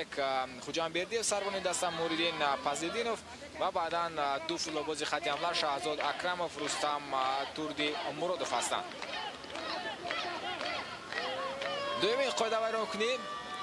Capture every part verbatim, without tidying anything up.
خوجانبردیев سربانی دست موریدین پازیدینوف و بعدا دو فولوبازی خط حمله شهزاد اکرموف رستم توردی مرودوف هستند. دومین قاعده ویران کنی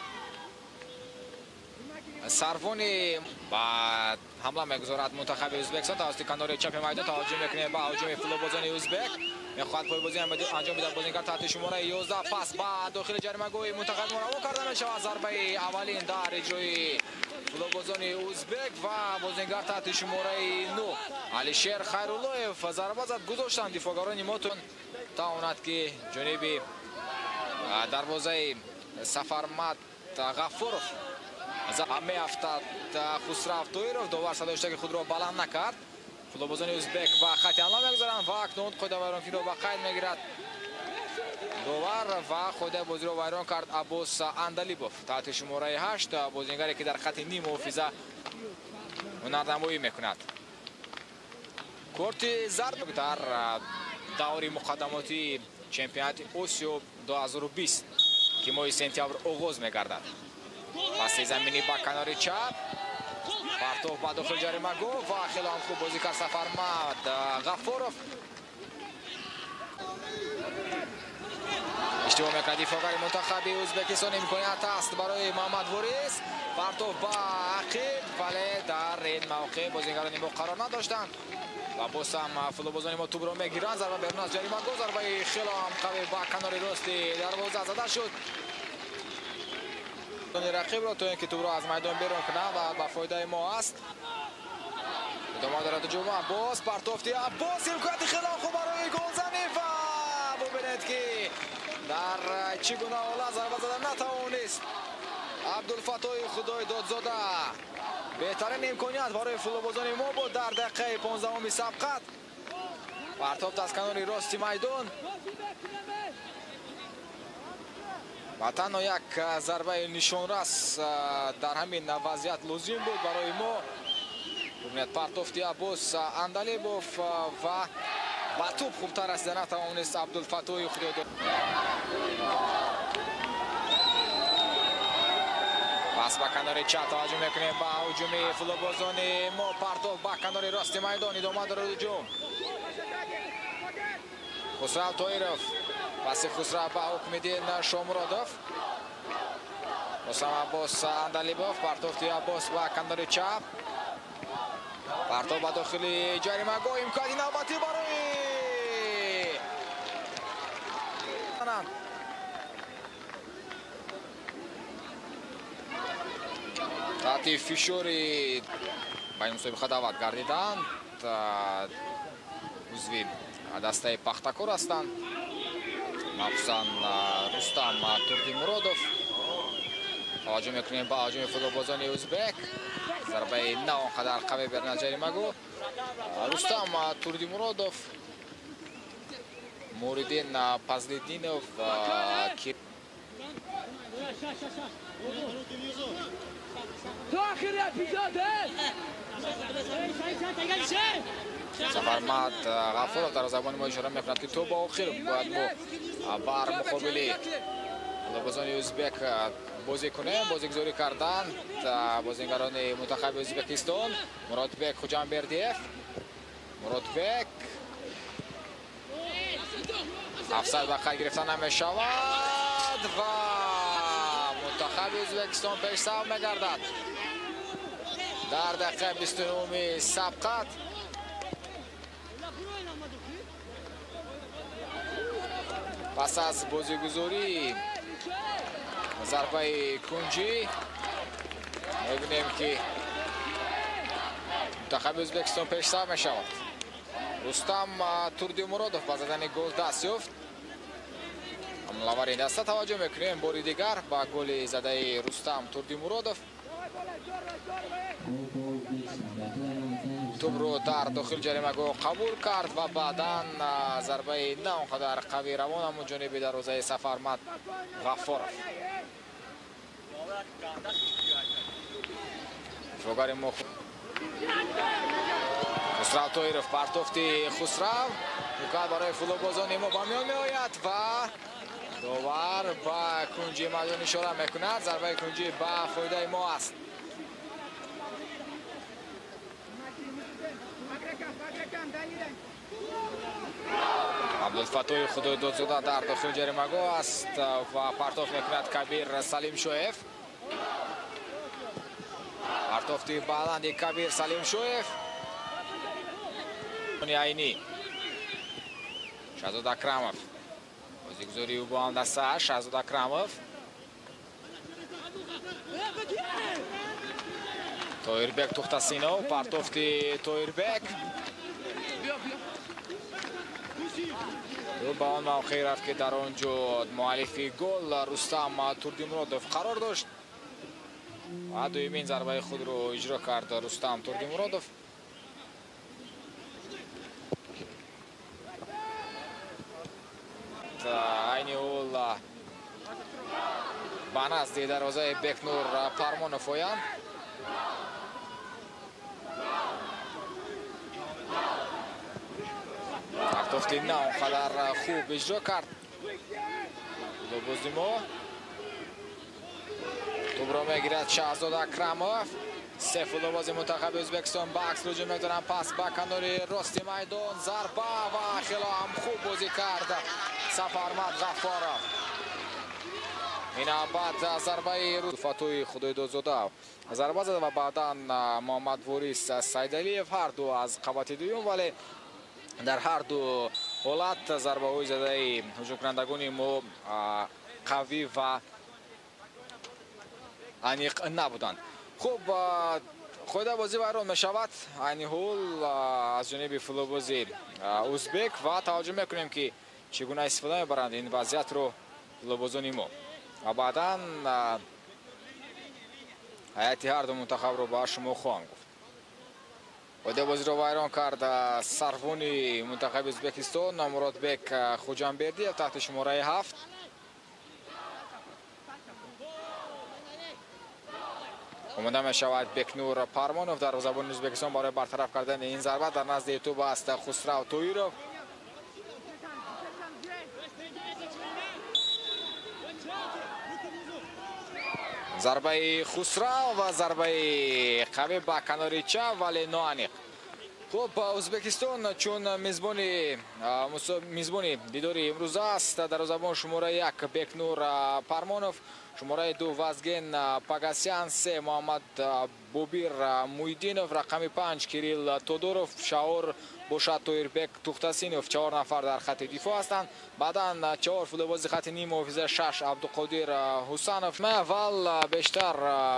سربانی با حمله میگذارد منتخب ازبکستان توسط کنار چپ میدان تهاجم میکنه با هجوم فولوبازی ازبک میخواد پای بازی انجام بده بازیگر تحت شماره یازده پاس با داخل جریمه گوی منتخب مرو کردن شود ضربه اولین در اجرای فولوبازی ازبک و بازیگر تحت شماره نه علیشیر خیراللهیف ضربه زد گذاشتن دفاعگران ماتون تا اونت که جانب دروازه سفرمت غفورов همه افتاد خسرو تویروف دوبار صدایشتگی خود را بلند نکرد. فولوبازی ازبک با خط حمله میگذارند و اکنون خود ویرانکنی را به قید میگیرد دوبار و خود بازی را ویران کرد عباس اندلیبوف تحت شماره هشت بازیگری که در خط نیم حافظه هنرنمایی میکند. کارت زرد در دوره مقدماتی چمپیونات آسیا دو هزار و بیست که ماه سپتامبر آغاز میگردد. پاس زمینی با کنار چپ پرتو با داخل جریمه گو و خیلی هم خوب بازیکن سفرمت غفورov اشتباه میکنه دفاعگر منتخب ازبکستان. امکانیت است برای محمد واریس پرتو با عقیب ولی در این موقع بازیگران ما قرار نداشتند و باز هم فولوبازی ما توپ را میگیرند. ضربه بیرون از جریمه گو ضربه خیلی هم قوی با کنار راست دروازه زده شد رقیب را تو اینکه توپ را از میدان بیرون کنه و به فایده ما است. ادامه دارد جمعه عباس پرتافتی عباس امکانیت خیلی خوب برای گلزنی و ببینید که در چگونه حالت ضربه زدن نتوانست عبدالفتاح خدای دادزاده. بهترین امکانیت برای فولوبازی ما بود در دقیقه پانزدهم سبقت پرتافت از کنار راست میدان و تنها یک ضربه نشانرس در همین وضعیت لازم بود برای ما. ببینید پرتافتی عباس اندلیبوف و با توپ خوبتر است نتوانست عبدالفتاح خدای داد. پس با کنار چپ تهاجم میکنیم با هجوم فولوبازی ما پرتاف با کنار راست میدان ادامه دارد هجوم خسرو تویروف پس خسرو با حکمالدین شامرادوف رستم عباس اندلیبوف پرتافتی عباس با کنار چپ پرتاف با داخل جریمه گاه امکانی نوبتی برای تحت فشاری با این مسابقه دعوت گردیدند عضو دسته پختکور هستند مخصوصا رستم توردیمرودوف. تهاجم میکنیم با هجوم فولوبازی ازبک ضربه نه آنقدر قوی بیرون از جریمه گو رستم توردیمرودوف موریدین پازیدینوف کی سفرمت غفورov در زبان ما اشاره میکند که تو با آخر باید ما بر مقابل فولوبازی ازبک بازی کنیم. بازیگذاری کردن بازیگران منتخب ازبکستان مرادبک خوجانبردیев مرادبک افسر به خط گرفتن نمیشود و منتخب ازبکستان پیش سو میگردد در دقیقه بیست و نهم سبقت. پس از بازیگذاری ضربه کنجی می‌بینیم که منتخب ازبکستان پیش سو میشود. رستم توردیمرودوف با زدن گل دست یافت. حمله‌ور دسته توجه میکنیم باری دیگر با گل زده رستم توردیمرودوف. توپ رو در داخل جریمه گاه قبول کرد و بعدا ضربه نه آنقدر قوی روان اما جانب دروازه سفرمت غفورov. دفاعگر ما خسرو تویروف پرتافتی خسرو امکان برای فولوبازی ما با میان میآید و داور با کنجی میدان اشاره میکند. ضربه کنجی با فایده ما است. عبدالفتوح خدای دادزاده در داخل جریمه‌گاه است و پرتاب میکند کبیر سلیم شویف. پرتافتی بلند کبیر سلیم شویف. عینی شهزاد اکرمов بازیگذاری او با هم دسته. شهزاد اکرمов تویربک توختاسینو. پرتافتی تویربک او با آن موقعی رفت که در آنجا مؤلفی گل رستم تردیمرادوف قرار داشت و دومین ضربه خود رو اجرا کرد رستم تردیمرادوف. عینی اول به نزد دروازه بکنور پارمونوف آیند. پرتافتی نه اونقدر خوب اجرا کرد لوبوزیمو. توپ را میگیرد شهزاد اکرمov. سیف لوبازی منتخب ازبکستان به عکس رجوع میکنند. پس به کنار راست میدان ضربه و خیلی هم خوب بازی کرد سفرمد غفارov. این بعد ضربه فتوح خدای دادزاده ضربه زده و بعدا محمد واریس سیدعلیف هر دو از قوت دوم، ولی در هر دو حالت ضربه های زده هجوم کنندگان ما قوی و انیق نبودند. خوب خود بازی ویران می شود. این هول از جانب فلوبازی ازبک و توجه میکنیم که چگونه استفاده میبرند این وضعیت رو فلوبازان ما و بعدا هیئت هر دو منتخب رو به شما خواهم گفت. خود بازی رو ویران کرد سروان منتخب ازبکستان مرادبک خوجانبردی تحت شماره هفت. امید می شود بکنور پارمونوف در زبان ازبکستان برای برطرف کردن این ضربه در نزد توپ است خسرو تویروف. ضربه خسرو و ضربه قوی به کنار چپ ولی ناانیق. خب ازبکستان چون میزبانی میزبانی دیداری امروز است در زبان شماره یک بکنور پارمونوف، شماره دو وازگن پاگاسیان، سه محمد بوبیر مویدینوف، رقم پنج کریل تودوروف، شاور باشد تویربک توختاسینوف. چهار نفر در خط دفاع هستند. بعدا چهار فوتبالباز خط نیم محافظه شش عبدالقادر حسینوف. من اول بیشتر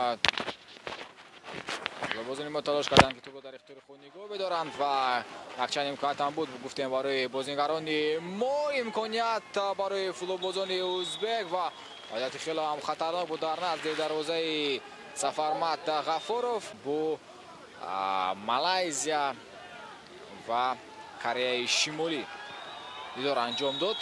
فوتبالبازان ما تلاش کردند که توپ در اختیار خود نگاه بدارند و یکچند امکانات هم بود گفتیم برای بازیگران ما امکانیت برای فوتبالبازان ازبک و حالت خیلی هم خطرناک بود در نزد دروازه سفرمد غفارov با مالایزیا و کره شمالی دیدار انجام داد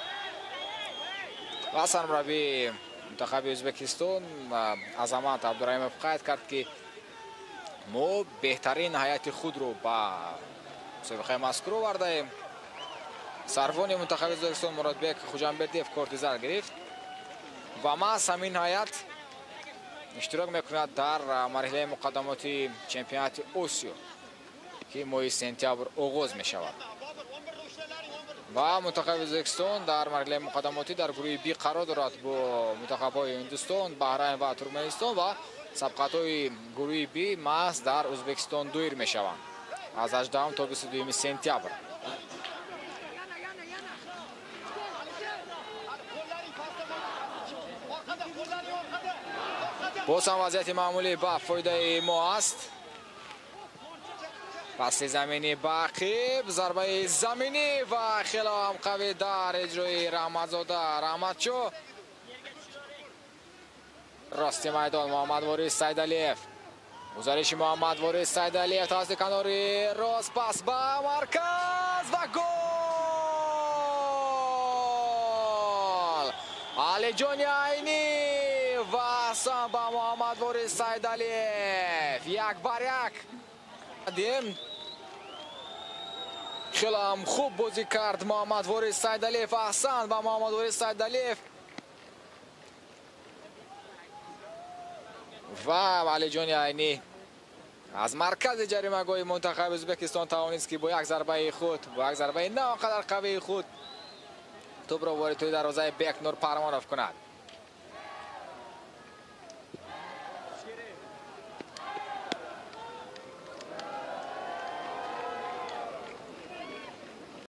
و سرمربی منتخب ازبکستان عظمت عبدالرحیمov قید کرد که ما بهترین هیئت خود رو با مسابقه مذکور آورده ایم. سروان منتخب ازبکستان مرادبک خوجانبردیف کارت زرد گرفت و ما همین هیئت اشتراک میکند در مرحله مقدماتی چمپیونات آسیا که ماه سپتامبر آغاز می شود و منتخب ازبکستان در مرحله مقدماتی در گروه بی قرار دارد با منتخب‌های هندوستان، بحرین و ترکمنستان و سبقت‌های گروه بی محض در ازبکستان دایر می شوند از هجدهم تا بیست و دوم سپتامبر. باز هم وضعیت معمولی به فایده ما است. پس زمینی باقیب، ضربه زمینی و خیلی هم قوی در اجرای رحمتزاده رحمتچو. راستی میدان محمد واریس سیدعلیف، گزارش محمد واریس سیدعلیف توسط کنار راست پاس به مرکز و گل علی جان عینی و احسان به محمد واریس سیدعلیف. یک بر یک دیم خیلی هم خوب بازی کرد محمد واریس سیدعلیف. احسان به محمد واریس سیدعلیف. و علی جان عینی از مرکز جریمه گوی منتخب ازبکستان توانست که با یک ضربه خود با یک ضربه نه قدر قوی خود توپ را وارد توی دروازه بک نور پروانوف کند.